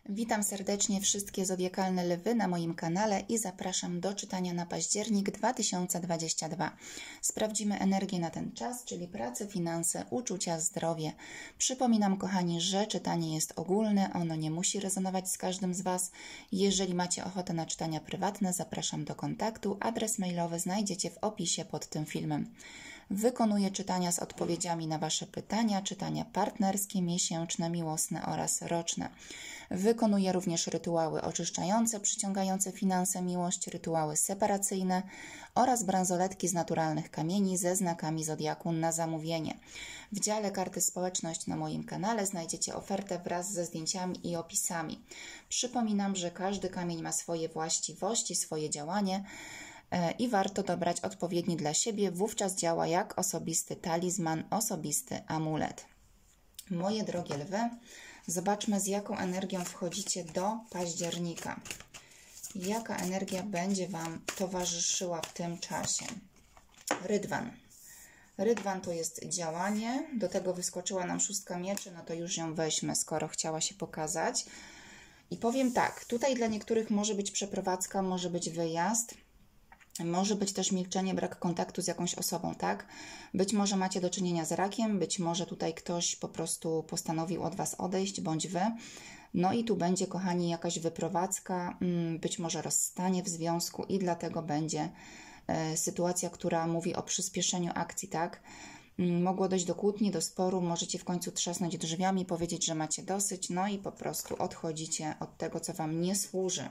Witam serdecznie wszystkie zodiakalne lwy na moim kanale i zapraszam do czytania na październik 2022. Sprawdzimy energię na ten czas, czyli pracę, finanse, uczucia, zdrowie. Przypominam, kochani, że czytanie jest ogólne, ono nie musi rezonować z każdym z Was. Jeżeli macie ochotę na czytania prywatne, zapraszam do kontaktu. Adres mailowy znajdziecie w opisie pod tym filmem. Wykonuję czytania z odpowiedziami na Wasze pytania, czytania partnerskie, miesięczne, miłosne oraz roczne. Wykonuję również rytuały oczyszczające, przyciągające finanse, miłość, rytuały separacyjne oraz bransoletki z naturalnych kamieni ze znakami zodiaku na zamówienie. W dziale karty społeczność na moim kanale znajdziecie ofertę wraz ze zdjęciami i opisami. Przypominam, że każdy kamień ma swoje właściwości, swoje działanie i warto dobrać odpowiedni dla siebie, wówczas działa jak osobisty talizman, osobisty amulet. Moje drogie lwy, zobaczmy, z jaką energią wchodzicie do października. Jaka energia będzie Wam towarzyszyła w tym czasie? Rydwan. Rydwan to jest działanie, do tego wyskoczyła nam szóstka mieczy, no to już ją weźmy, skoro chciała się pokazać. I powiem tak, tutaj dla niektórych może być przeprowadzka, może być wyjazd, może być też milczenie, brak kontaktu z jakąś osobą, tak? Być może macie do czynienia z rakiem, być może tutaj ktoś po prostu postanowił od Was odejść, bądź Wy. No i tu będzie, kochani, jakaś wyprowadzka, być może rozstanie w związku i dlatego będzie sytuacja, która mówi o przyspieszeniu akcji, tak? Mogło dojść do kłótni, do sporu, możecie w końcu trzasnąć drzwiami, powiedzieć, że macie dosyć, no i po prostu odchodzicie od tego, co Wam nie służy.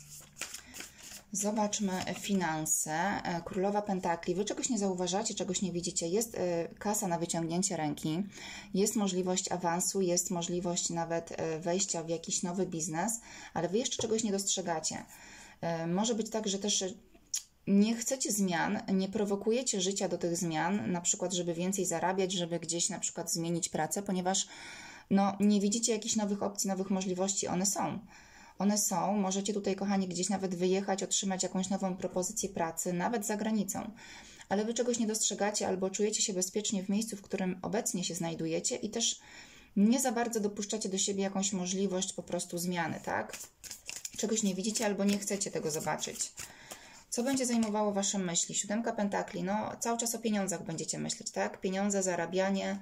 Zobaczmy finanse. Królowa Pentakli. Wy czegoś nie zauważacie, czegoś nie widzicie. Jest kasa na wyciągnięcie ręki, jest możliwość awansu, jest możliwość nawet wejścia w jakiś nowy biznes, ale Wy jeszcze czegoś nie dostrzegacie. Może być tak, że też nie chcecie zmian, nie prowokujecie życia do tych zmian, na przykład, żeby więcej zarabiać, żeby gdzieś na przykład zmienić pracę, ponieważ no, nie widzicie jakichś nowych opcji, nowych możliwości. One są, możecie tutaj, kochani, gdzieś nawet wyjechać, otrzymać jakąś nową propozycję pracy, nawet za granicą. Ale Wy czegoś nie dostrzegacie albo czujecie się bezpiecznie w miejscu, w którym obecnie się znajdujecie i też nie za bardzo dopuszczacie do siebie jakąś możliwość po prostu zmiany, tak? Czegoś nie widzicie albo nie chcecie tego zobaczyć. Co będzie zajmowało Wasze myśli? Siódemka Pentakli, no cały czas o pieniądzach będziecie myśleć, tak? Pieniądze, zarabianie,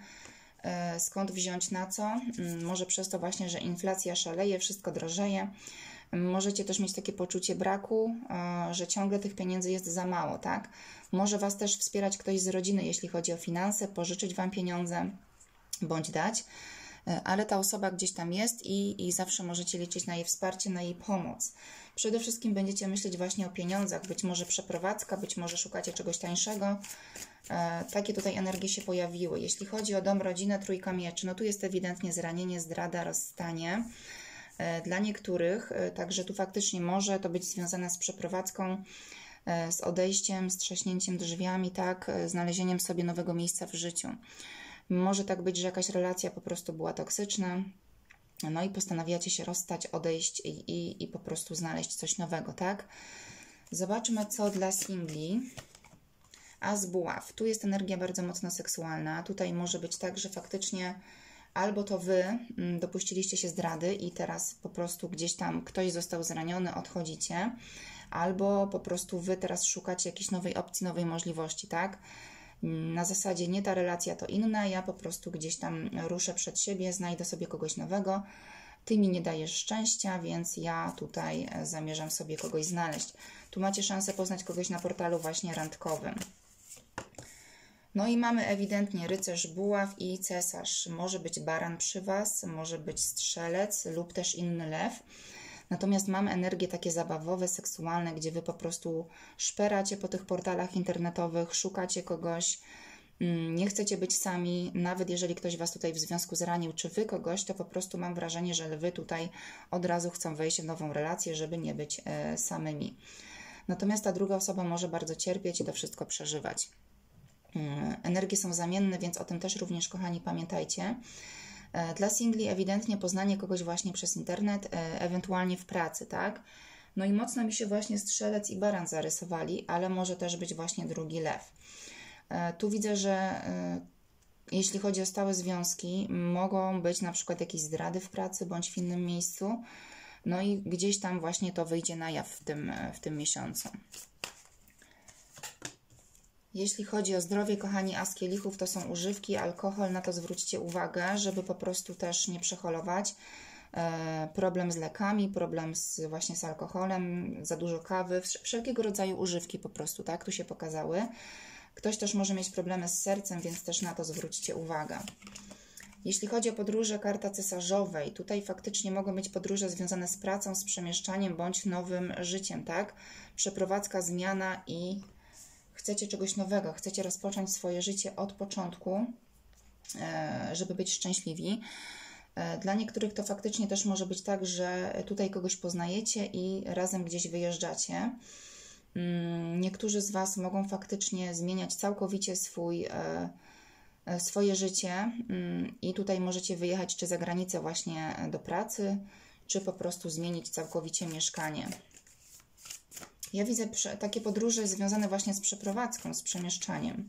skąd wziąć na co? Może przez to właśnie, że inflacja szaleje, wszystko drożeje. Możecie też mieć takie poczucie braku, że ciągle tych pieniędzy jest za mało, tak? Może Was też wspierać ktoś z rodziny, jeśli chodzi o finanse, pożyczyć Wam pieniądze, bądź dać, ale ta osoba gdzieś tam jest i zawsze możecie liczyć na jej wsparcie, na jej pomoc. Przede wszystkim będziecie myśleć właśnie o pieniądzach, być może przeprowadzka, być może szukacie czegoś tańszego. Takie tutaj energie się pojawiły. Jeśli chodzi o dom, rodzinę, trójka mieczy, no tu jest ewidentnie zranienie, zdrada, rozstanie. Dla niektórych, także tu faktycznie może to być związane z przeprowadzką, z odejściem, z trzaśnięciem drzwiami, tak, znalezieniem sobie nowego miejsca w życiu. Może tak być, że jakaś relacja po prostu była toksyczna, no i postanawiacie się rozstać, odejść i po prostu znaleźć coś nowego, tak? Zobaczmy, co dla singli. As buław. Tu jest energia bardzo mocno seksualna. Tutaj może być tak, że faktycznie albo to Wy dopuściliście się zdrady i teraz po prostu gdzieś tam ktoś został zraniony, odchodzicie, albo po prostu Wy teraz szukacie jakiejś nowej opcji, nowej możliwości, tak? Na zasadzie nie ta relacja, to inna, ja po prostu gdzieś tam ruszę przed siebie, znajdę sobie kogoś nowego, Ty mi nie dajesz szczęścia, więc ja tutaj zamierzam sobie kogoś znaleźć. Tu macie szansę poznać kogoś na portalu właśnie randkowym. No i mamy ewidentnie rycerz buław i cesarz. Może być baran przy Was, może być strzelec lub też inny lew. Natomiast mamy energie takie zabawowe, seksualne, gdzie Wy po prostu szperacie po tych portalach internetowych, szukacie kogoś, nie chcecie być sami, nawet jeżeli ktoś Was tutaj w związku zranił, czy Wy kogoś, to po prostu mam wrażenie, że lwy tutaj od razu chcą wejść w nową relację, żeby nie być samymi. Natomiast ta druga osoba może bardzo cierpieć i to wszystko przeżywać. Energie są zamienne, więc o tym też również, kochani, pamiętajcie. Dla singli ewidentnie poznanie kogoś właśnie przez internet, ewentualnie w pracy, tak? No i mocno mi się właśnie strzelec i baran zarysowali, ale może też być właśnie drugi lew. Tu widzę, że jeśli chodzi o stałe związki, mogą być na przykład jakieś zdrady w pracy bądź w innym miejscu. No i gdzieś tam właśnie to wyjdzie na jaw w tym miesiącu. Jeśli chodzi o zdrowie, kochani, as kielichów to są używki, alkohol, na to zwróćcie uwagę, żeby po prostu też nie przeholować. Problem z lekami, problem właśnie z alkoholem, za dużo kawy, wszelkiego rodzaju używki po prostu, tak, tu się pokazały. Ktoś też może mieć problemy z sercem, więc też na to zwróćcie uwagę. Jeśli chodzi o podróże, karta cesarzowej, tutaj faktycznie mogą być podróże związane z pracą, z przemieszczaniem bądź nowym życiem, tak? Przeprowadzka, zmiana i chcecie czegoś nowego, chcecie rozpocząć swoje życie od początku, żeby być szczęśliwi. Dla niektórych to faktycznie też może być tak, że tutaj kogoś poznajecie i razem gdzieś wyjeżdżacie. Niektórzy z Was mogą faktycznie zmieniać całkowicie swoje życie i tutaj możecie wyjechać czy za granicę właśnie do pracy, czy po prostu zmienić całkowicie mieszkanie. Ja widzę takie podróże związane właśnie z przeprowadzką, z przemieszczaniem.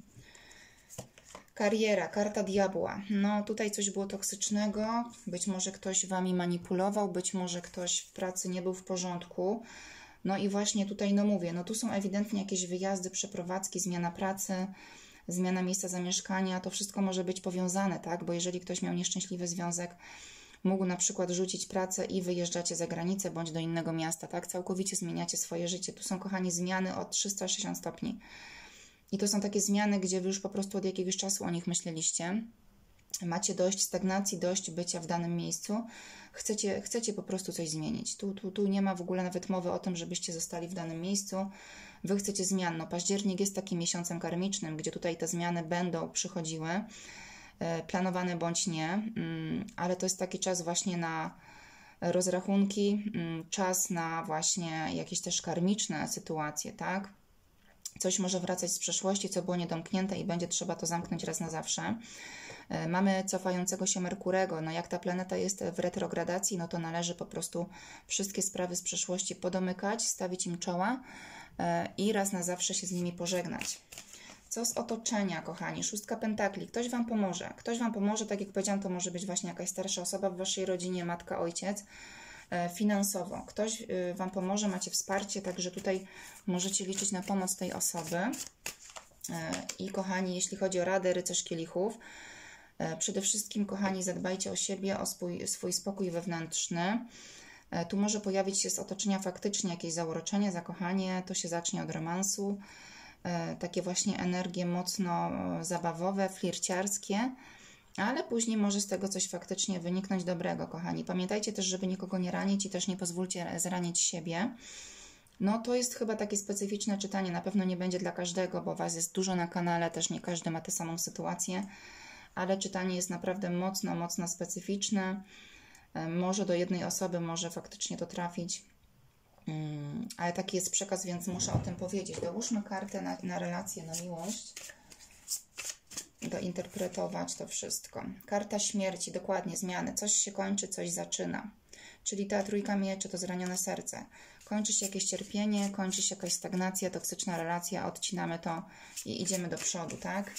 Kariera, karta diabła. No tutaj coś było toksycznego, być może ktoś Wami manipulował, być może ktoś w pracy nie był w porządku. No i właśnie tutaj, no mówię, no tu są ewidentnie jakieś wyjazdy, przeprowadzki, zmiana pracy, zmiana miejsca zamieszkania. To wszystko może być powiązane, tak? Bo jeżeli ktoś miał nieszczęśliwy związek, mógł na przykład rzucić pracę i wyjeżdżacie za granicę bądź do innego miasta, tak? Całkowicie zmieniacie swoje życie. Tu są, kochani, zmiany o 360 stopni. I to są takie zmiany, gdzie Wy już po prostu od jakiegoś czasu o nich myśleliście. Macie dość stagnacji, dość bycia w danym miejscu. Chcecie po prostu coś zmienić. Tu nie ma w ogóle nawet mowy o tym, żebyście zostali w danym miejscu. Wy chcecie zmian. No, październik jest takim miesiącem karmicznym, gdzie tutaj te zmiany będą przychodziły, planowane bądź nie, ale to jest taki czas właśnie na rozrachunki, czas na właśnie jakieś też karmiczne sytuacje, tak? Coś może wracać z przeszłości, co było niedomknięte i będzie trzeba to zamknąć raz na zawsze. Mamy cofającego się Merkurego. No jak ta planeta jest w retrogradacji, no to należy po prostu wszystkie sprawy z przeszłości podomykać, stawić im czoła i raz na zawsze się z nimi pożegnać. Co z otoczenia, kochani? 6 pentakli. Ktoś Wam pomoże. Ktoś Wam pomoże, tak jak powiedziałam, to może być właśnie jakaś starsza osoba w Waszej rodzinie, matka, ojciec, finansowo. Ktoś Wam pomoże, macie wsparcie, także tutaj możecie liczyć na pomoc tej osoby. I kochani, jeśli chodzi o radę, rycerz kielichów, przede wszystkim, kochani, zadbajcie o siebie, o swój spokój wewnętrzny. Tu może pojawić się z otoczenia faktycznie jakieś zauroczenie, zakochanie, to się zacznie od romansu. Takie właśnie energie mocno zabawowe, flirciarskie, ale później może z tego coś faktycznie wyniknąć dobrego, kochani. Pamiętajcie też, żeby nikogo nie ranić i też nie pozwólcie zranić siebie. No to jest chyba takie specyficzne czytanie, na pewno nie będzie dla każdego, bo Was jest dużo na kanale, też nie każdy ma tę samą sytuację, ale czytanie jest naprawdę mocno, mocno specyficzne. Może do jednej osoby może faktycznie to trafić, ale taki jest przekaz, więc muszę o tym powiedzieć. Dołóżmy kartę na relację, na miłość, dointerpretować to wszystko. Karta śmierci, dokładnie, zmiany. Coś się kończy, coś zaczyna. Czyli ta trójka mieczy, to zranione serce. Kończy się jakieś cierpienie, kończy się jakaś stagnacja, toksyczna relacja, odcinamy to i idziemy do przodu, tak?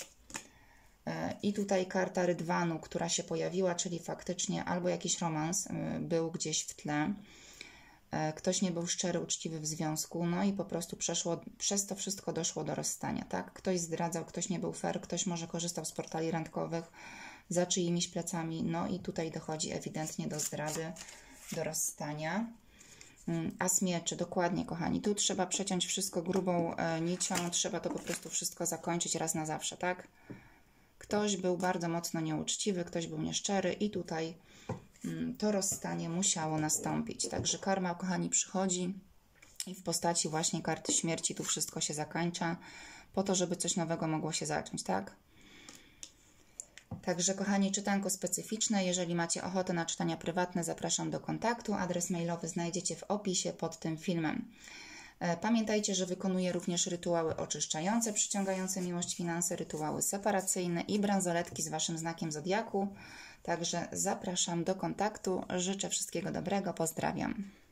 I tutaj karta rydwanu, która się pojawiła, czyli faktycznie albo jakiś romans był gdzieś w tle, ktoś nie był szczery, uczciwy w związku, no i po prostu przez to wszystko doszło do rozstania, tak? Ktoś zdradzał, ktoś nie był fair, ktoś może korzystał z portali randkowych za czyimiś plecami, no i tutaj dochodzi ewidentnie do zdrady, do rozstania. As mieczy, dokładnie, kochani, tu trzeba przeciąć wszystko grubą nicią, trzeba to po prostu wszystko zakończyć raz na zawsze, tak? Ktoś był bardzo mocno nieuczciwy, ktoś był nieszczery i tutaj to rozstanie musiało nastąpić. Także karma, kochani, przychodzi i w postaci właśnie karty śmierci tu wszystko się zakańcza, po to, żeby coś nowego mogło się zacząć, tak? Także, kochani, czytanko specyficzne. Jeżeli macie ochotę na czytania prywatne, zapraszam do kontaktu. Adres mailowy znajdziecie w opisie pod tym filmem. Pamiętajcie, że wykonuję również rytuały oczyszczające, przyciągające miłość, finanse, rytuały separacyjne i bransoletki z Waszym znakiem zodiaku. Także zapraszam do kontaktu. Życzę wszystkiego dobrego. Pozdrawiam.